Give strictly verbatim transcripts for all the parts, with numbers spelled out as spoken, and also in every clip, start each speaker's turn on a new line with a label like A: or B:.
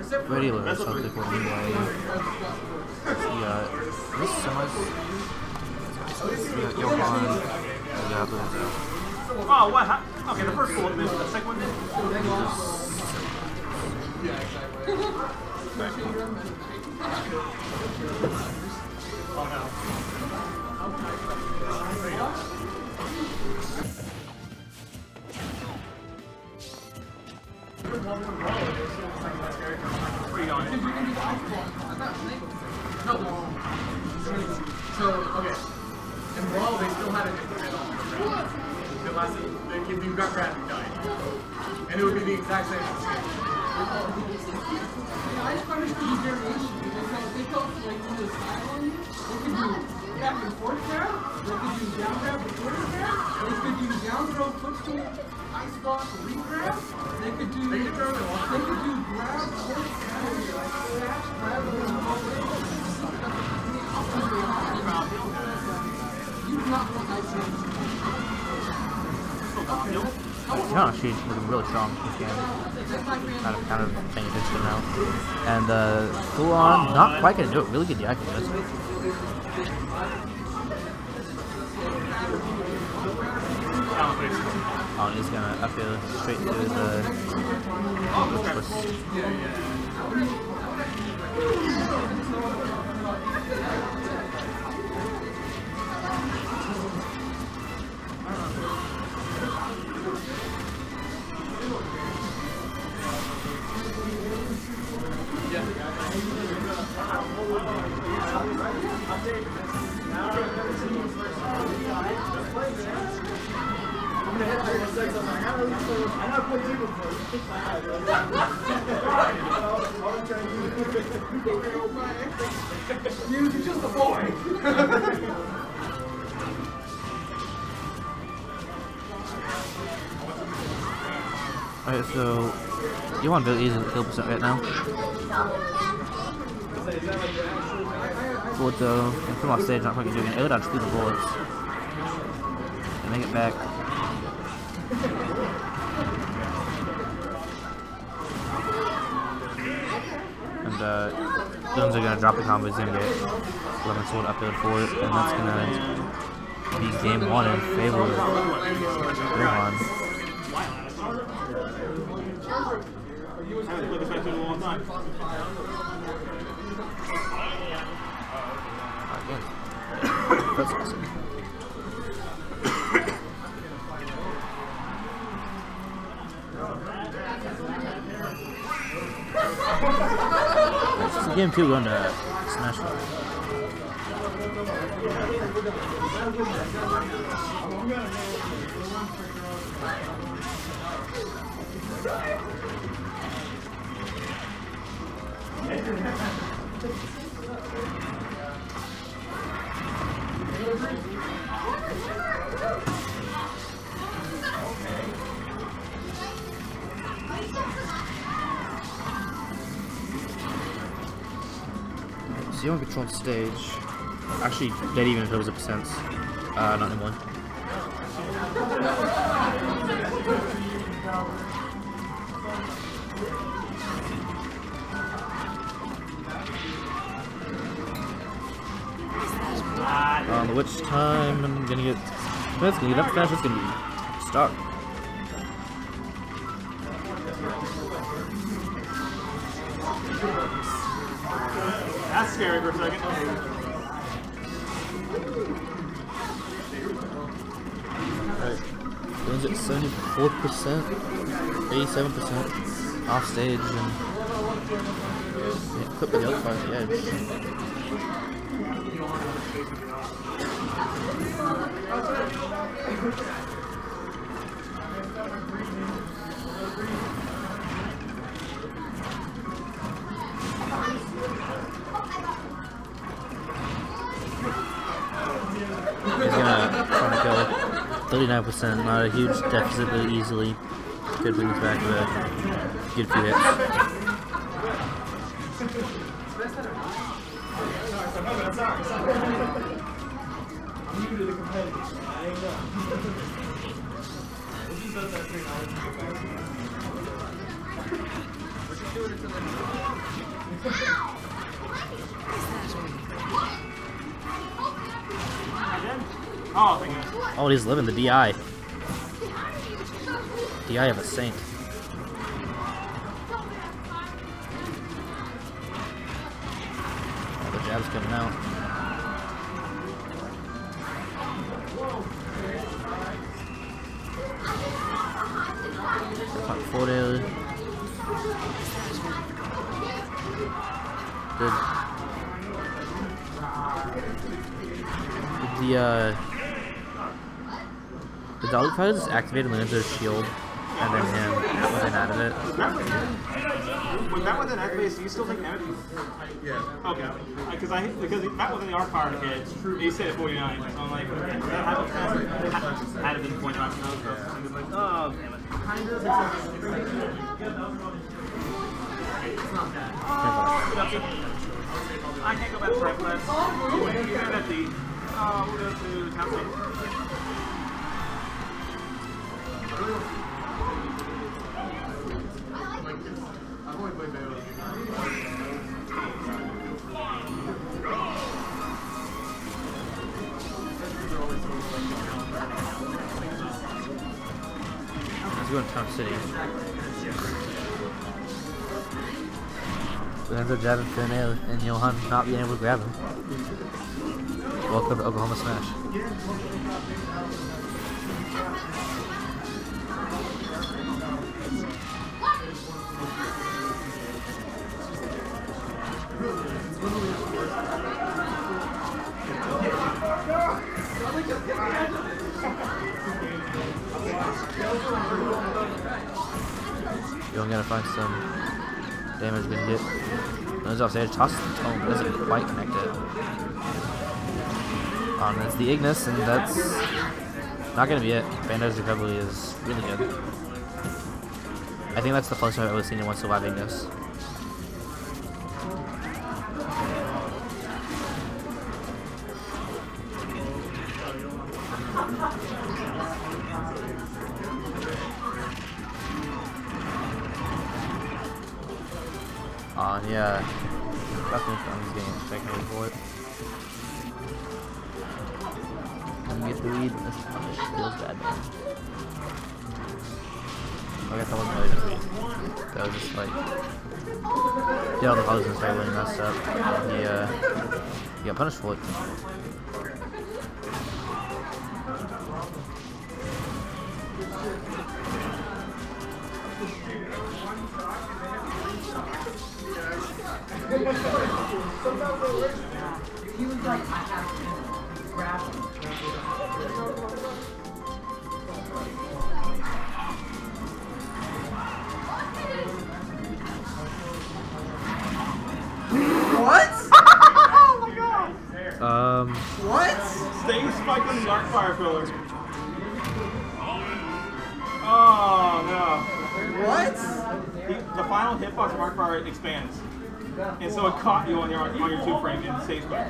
A: Ready to something for anyway. We got this size. We got Johan. We got Lorenzo.
B: Oh, what? How? Okay, the first one missed. The second one missed. Oh, no.
C: So, okay. In Brawl, they still had it unless if you got grabbed, you died. And it would be the exact same.
D: I just understood the variation because they felt like when the style on you, they could do back and forth grab, they could do down grab, the quarter grab, they could do down throw, footstool, ice block, lead grab, they could do they could, they could do grab, force, dash, grab, and then all the way. You do not want ice grab.
A: Yeah, she's looking really strong this game. Kind of, kind of paying attention now. And uh, full on, not quite gonna do it. Really good yak with this. Oh, he's gonna up it straight to his uh, twist.
C: You're just a boy.
A: Alright, so Johan really easy kill percent right now. Bullet though, and from off stage, not quite doing it. It'll dodge through the bullets. And make it back. And uh, Lorenzo are gonna drop the combo, he's gonna get lemon sword uphill for it, and that's gonna be game one in favor of Johan. That's awesome. It's just a game two going to Smash Bros. So you want to control stage. Actually, dead even if it was a percent. Uh, not anymore. On um, which time I'm gonna get. That's gonna get up fast. It's gonna be start.
B: That's scary for a second.
A: Alright. Wins at seventy-four percent, eighty-seven percent off stage, and yeah, put the other part at the edge. He's gonna try to go thirty-nine percent, not a huge deficit, but easily could bring us back to a good few hits.
B: Oh, thank you.
A: Oh, he's living the D I. D I of a saint. Oh, the jab's coming out. Forward air. Good. The uh, the dolly fighter just activated Lorenzo's shield and then him went out of it.
B: Was that one that activated? Do you still think damage?
C: Yeah.
B: Okay. Because I because that was in the arc power hit. He said forty-nine. So I'm like, that had had it been point five. So I'm just like, oh damn it. Kind of. It's not bad. I can't go back to right class. You're at the. Oh, we'll go to town state.
C: I've only played Bayonetta.
A: Let's go to Town City. Lorenzo jabbing thin air and Johan not being able to grab him. Welcome to Oklahoma Smash. Johan gotta find some damage we can get. Lorenzo off stage, tosses the tone, but doesn't quite connect it. Um, that's the Ignis, and that's not gonna be it. Bayonetta's recovery is really good. I think that's the first time I've ever seen anyone survive Ignis. Uh, yeah, definitely fun. He's getting technically for it. And get the lead, and this punish feels bad. I guess that wasn't really the lead. That was just like, yeah, all the colors and stuff really messed up. And he, uh, he got punished for it.
D: He was like, I have to grab him. What?
B: Oh my god!
A: Um,
D: What?
B: Staying spiked on the arc fire filler. Oh no.
D: What?
B: The, the final hitbox of arc fire expands. And so it caught you on your on your two frame and stays back.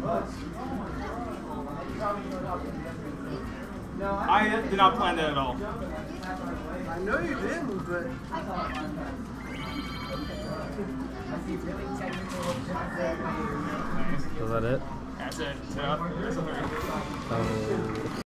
B: I did not plan that at all.
D: I know you didn't, but...
A: was that it?
B: That's it. So, that's a third.
A: Oh.